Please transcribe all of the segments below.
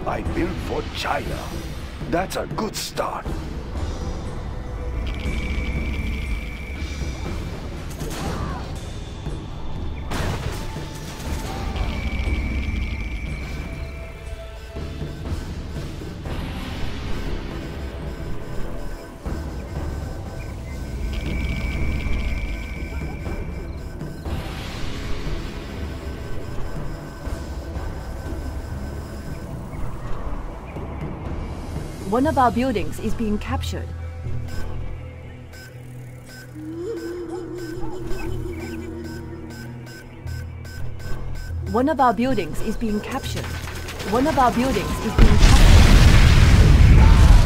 I built for China. That's a good start. One of our buildings is being captured. One of our buildings is being captured. One of our buildings is being captured.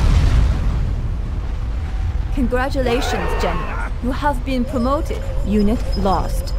Congratulations, General. You have been promoted. Unit lost.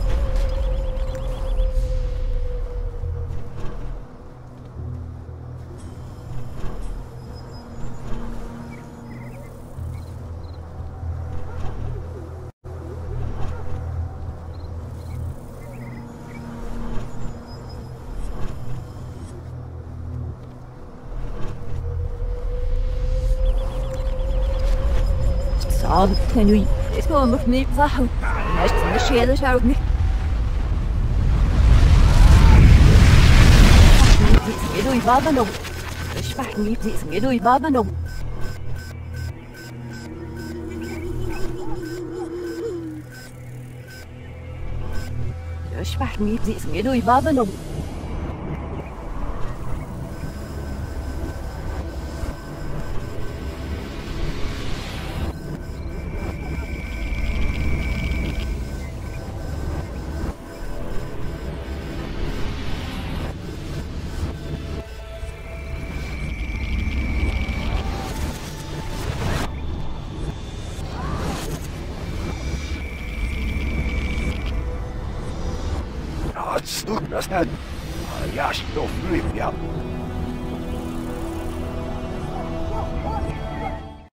Can you come with me? I share the show with me. Nghĩa đôi ba ban đầu. Spach nghĩ nghĩa đôi ba ban đầu. Spach nghĩ nghĩa đôi ba ban đầu. Look, that's that. Yash, no flip, yeah.